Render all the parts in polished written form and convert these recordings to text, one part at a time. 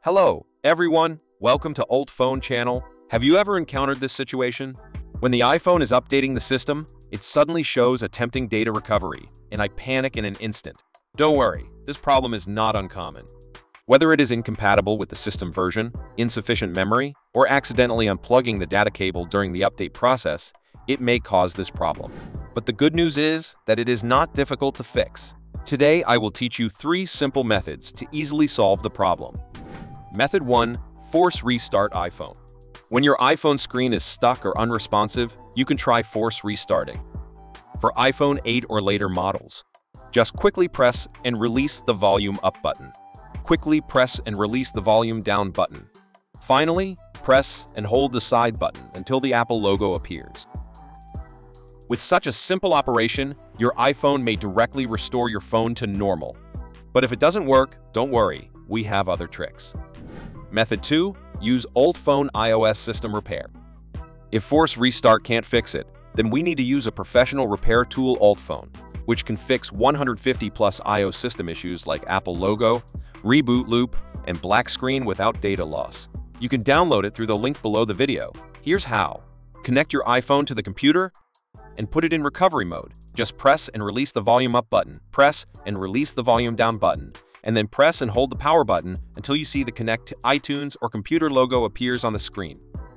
Hello, everyone. Welcome to UltFone channel. Have you ever encountered this situation? When the iPhone is updating the system, it suddenly shows attempting data recovery, and I panic in an instant. Don't worry, this problem is not uncommon. Whether it is incompatible with the system version, insufficient memory, or accidentally unplugging the data cable during the update process, it may cause this problem. But the good news is that it is not difficult to fix. Today, I will teach you 3 simple methods to easily solve the problem. Method 1. Force restart iPhone. When your iPhone screen is stuck or unresponsive, you can try force restarting. For iPhone 8 or later models, just quickly press and release the volume up button. Quickly press and release the volume down button. Finally, press and hold the side button until the Apple logo appears. With such a simple operation, your iPhone may directly restore your phone to normal. But if it doesn't work, don't worry, we have other tricks. Method 2. Use UltFone iOS system repair. If force restart can't fix it, then we need to use a professional repair tool, UltFone, which can fix 150 plus iOS system issues like Apple logo, reboot loop, and black screen without data loss. You can download it through the link below the video. Here's how. Connect your iPhone to the computer and put it in recovery mode. Just press and release the volume up button, press and release the volume down button, and then press and hold the power button until you see the Connect to iTunes or computer logo appears on the screen.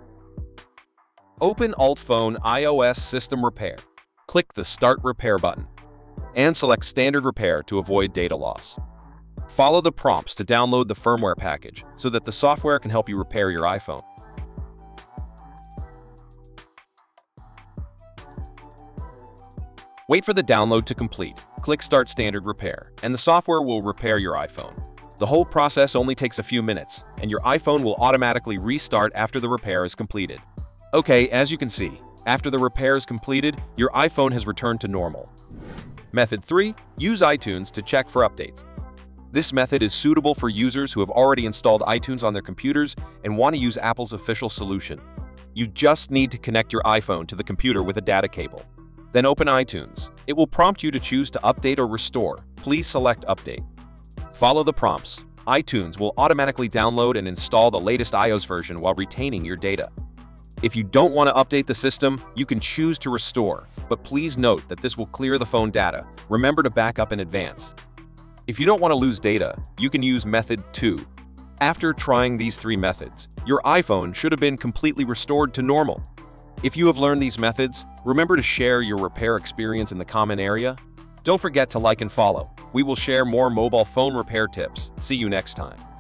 Open UltFone iOS System Repair. Click the Start Repair button and select Standard Repair to avoid data loss. Follow the prompts to download the firmware package so that the software can help you repair your iPhone. Wait for the download to complete. Click Start Standard Repair, and the software will repair your iPhone. The whole process only takes a few minutes, and your iPhone will automatically restart after the repair is completed. Okay, as you can see, after the repair is completed, your iPhone has returned to normal. Method 3. Use iTunes to check for updates. This method is suitable for users who have already installed iTunes on their computers and want to use Apple's official solution. You just need to connect your iPhone to the computer with a data cable. Then open iTunes. It will prompt you to choose to update or restore. Please select Update. Follow the prompts. iTunes will automatically download and install the latest iOS version while retaining your data. If you don't want to update the system, you can choose to restore, but please note that this will clear the phone data. Remember to back up in advance. If you don't want to lose data, you can use Method 2. After trying these 3 methods, your iPhone should have been completely restored to normal. If you have learned these methods, remember to share your repair experience in the comment area. Don't forget to like and follow. We will share more mobile phone repair tips. See you next time.